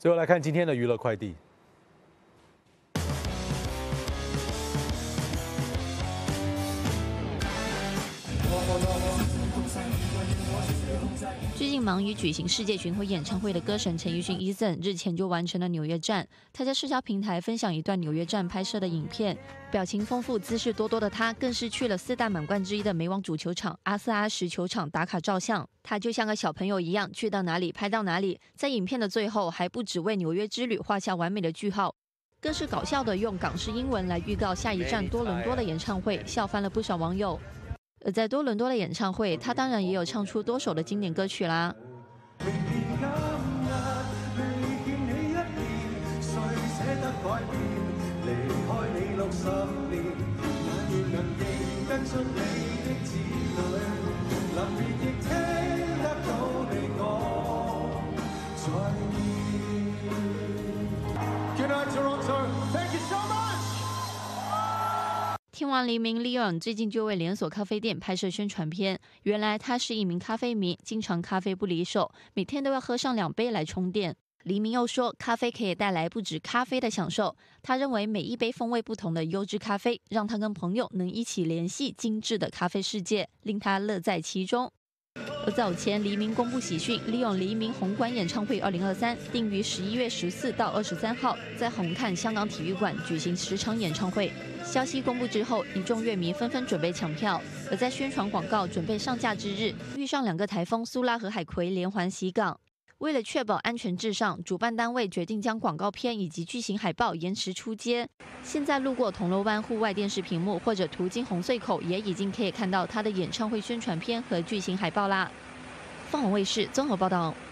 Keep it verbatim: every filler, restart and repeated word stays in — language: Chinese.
最后来看今天的娱乐快递。 最近忙于举行世界巡回演唱会的歌神陈奕迅 Eason 日前就完成了纽约站。他在社交平台分享一段纽约站拍摄的影片，表情丰富、姿势多多的他，更是去了四大满贯之一的美网足球场阿斯阿什球场打卡照相。他就像个小朋友一样，去到哪里拍到哪里。在影片的最后，还不只为纽约之旅画下完美的句号，更是搞笑的用港式英文来预告下一站多伦多的演唱会，笑翻了不少网友。 而在多伦多的演唱会，他当然也有唱出多首的经典歌曲啦。听完黎明 Leon 最近就为连锁咖啡店拍摄宣传片，原来他是一名咖啡迷，经常咖啡不离手，每天都要喝上两杯来充电。黎明又说，咖啡可以带来不止咖啡的享受，他认为每一杯风味不同的优质咖啡，让他跟朋友能一起联系精致的咖啡世界，令他乐在其中。 而早前，黎明公布喜讯，利用黎明红馆演唱会二零二三定于十一月十四到二十三号在红磡香港体育馆举行十场演唱会。消息公布之后，一众乐迷纷纷准备抢票。而在宣传广告准备上架之日，遇上两个台风苏拉和海葵连环袭港。 为了确保安全至上，主办单位决定将广告片以及巨型海报延迟出街。现在路过铜锣湾户外电视屏幕或者途经红隧口，也已经可以看到他的演唱会宣传片和巨型海报啦。凤凰卫视综合报道。